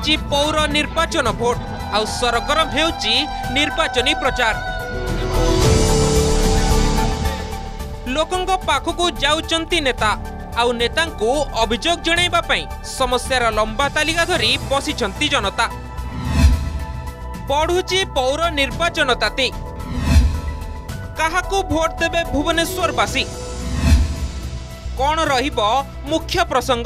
चालीची पौर निर्वाचन भोट आउ सरगरम हेउची निर्वाचनी प्रचार। लोकंको पाखकु जाउचंती नेता आउ नेतांकु अभियोग जणाइबा पई समस्यार लंबा तालिका धरी बसिचंती जनता। बढ़ुची पौर निर्वाचन ताती काहाकु भोट देबे भुवनेश्वरवासी कौन रहिबो मुख्य प्रसंग।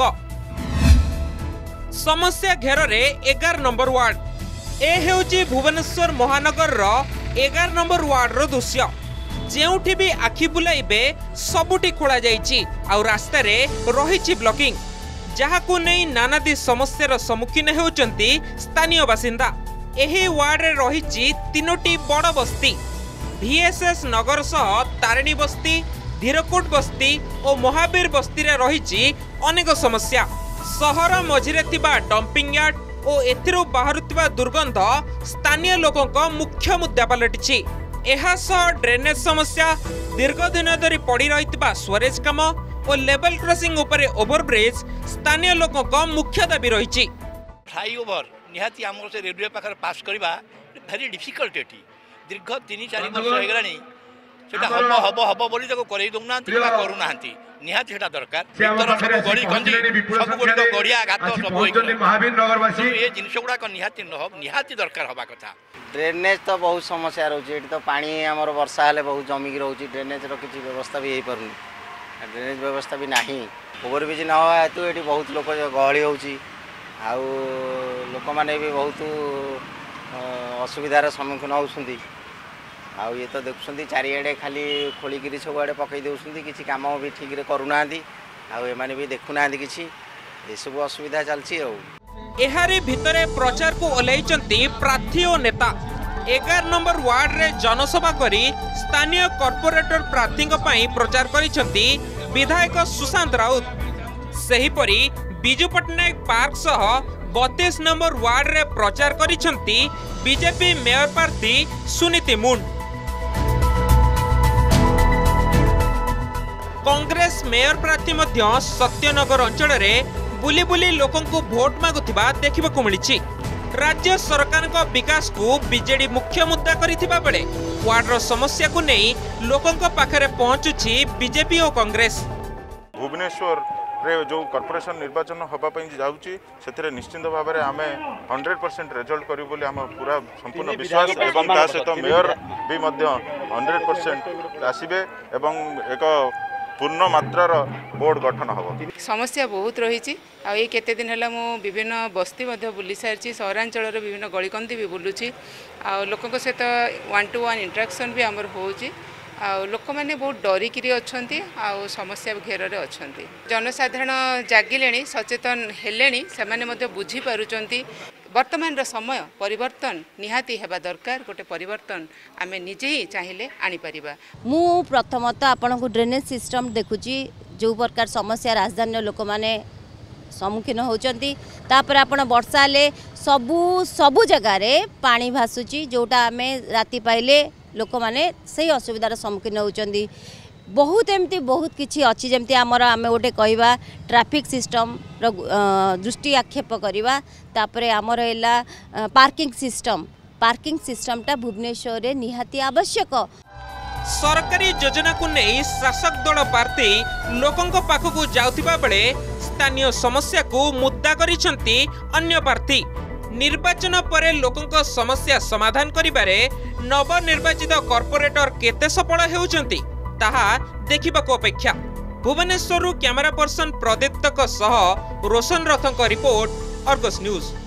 समस्या घेर रे 11 नंबर वार्ड ए हेउची भुवनेश्वर महानगर रो 11 नंबर वार्ड रो दृश्य जेउठी भी आखि बुलाइबे सबुटी खोला जाइची आ रास्ता रे रहिची ब्लॉकिंग जहाकु नै नानादी समस्यार सम्मुखीन हेउचंती स्थानीय बासिंदा। एही वार्ड रे रहिची तीनोटी बड़ बस्ती VSS नगर सह तारिणी बस्ती धीरकोट बस्ती और महावीर बस्ती रे रहिची अनेक समस्या। सहर मझिरे थिबा डंपिंग यार्ड और एथिरु बाहरुथिबा दुर्गंध स्थानीय लोकंक मुख्य मुद्दा पलटिछि। एहा सह ड्रेनेज समस्या दीर्घ दिन धरी पड़ी रहिथिबा स्वरेज काम और लेवल क्रॉसिंग उपरे ओवरब्रिज स्थानीय लोकंक मुख्य दाबी रहिछि। फ्लाईओवर निहाती हमर से रेलवे पाखर पास करबा वेरी डिफिकल्ट एटी दीर्घ 3-4 वर्ष हो गलानी सेटा हब हब बोली ताको करै दउना तिबा करू नाहंती निहाती सेटा दरकार। इतर सब गड़ी गंदी सब गुडी गड़िया घाट सब होई महावीर नगरवासी ए जिनिस गुडा को निहाती दरकार हबा कथा। ड्रेनेज तो बहुत समस्या रहउची एटी तो पानी हमर वर्षा हले बहुत जमी की रहउची ड्रेनेज रो किछि व्यवस्था भी हेई परनी ड्रेनेज व्यवस्था भी नाही ओवरब्रिज न होय तो एटी बहुत लोक गहली होउची आ लोक माने भी बहुत असुविधार सम्मुखीन होउछंती। आ ये तो देखुछंती चारिआडे खाली खोलिकिरी सब आडे पकई देउछंती किछि काम भी ठीक रे करूनांती आ एमाने भी देखुनांती किछि ए सब असुविधा चलछि। आ एहारे भितरे प्रचार को ओलाइचंती प्रार्थी और नेता 11 नंबर वार्ड रे जनसभा करी स्थानीय कॉर्पोरेटर प्रार्थी पई प्रचार करिसंती विधायक सुशांत राउत। सेहीपरि बिजू पटनायक पार्क सह 32 नंबर वार्ड रे प्रचार करिसंती बीजेपी मेयर प्रार्थी सुनीति मुंड। कांग्रेस मेयर प्रार्थी मध्य सत्यनगर अंचल रे बुली बुली लोकंकु भोट मागुथिबा देखिबाकु मिलिछि। राज्य सरकार को विकास को बीजेडी मुख्य मुद्दा करिथिबा बेले वार्ड रो समस्या को नै लोकंक पाखरे पहुंचुछि बीजेपी और कांग्रेस। भुवनेश्वर रे जो कॉर्पोरेशन निर्वाचन होबा पई जाउछि सेथरे निश्चित भाव में आमे 100% रिजल्ट करियो बोली हम पूरा संपूर्ण विश्वास एवं ता सहित मेयर भी मध्य 100% आसीबे एवं एक पूर्ण मात्रार बोर्ड गठन हम। समस्या बहुत रही आ ये केते दिन है मु विभिन्न बस्ती बुली सारी सहरांचल विभिन्न गलिकंदी भी बुलूची आ लोकों सहित 1-to-1 इंटरेक्शन भी आमर होउची आ लोक मैंने बहुत डरिकी अच्छा आ समस्या घेर रे अच्छा जनसाधारण जागिले सचेतन हेले से बुझी पारुचंती। वर्तमान समय परिवर्तन निहाती हेबा दरकार गोटे परिवर्तन आमे निजे ही चाहिए आनी परिबा। मु प्रथमत आपन को ड्रेनेज सिस्टम देखुची जो प्रकार समस्या राजधानी लोक माने सम्मुखीन होचंती तापर आपण वर्षा ले सबु जगह रे पानी भासुची जोटा आमे राति पाइले लोक माने सही असुविधार सम्मुखीन होचंती। बहुत एमती बहुत किछि अछि जेमती आमर आमे गोटे कहवा ट्रैफिक सिस्टम दृष्टि आक्षेप करवा तापरे आमर एला पार्किंग सिस्टमटा भुवनेश्वर रे निहाती आवश्यक। सरकारी योजना को नहीं शासक दल प्रार्थी लोकंक पाखकु जाउथिबा बेले स्थानीय समस्या को मुद्दा करिसंती अन्य प्रार्थी। निर्वाचन परे लोकंक समस्या समाधान करिबारे नवनिर्वाचित कॉर्पोरेटर केते सफल हेउचंती ताहा देखिबाको अपेक्षा। भुवनेश्वर कैमरा पर्सन प्रदीप्त सह रोशन रथक रिपोर्ट अर्गस न्यूज।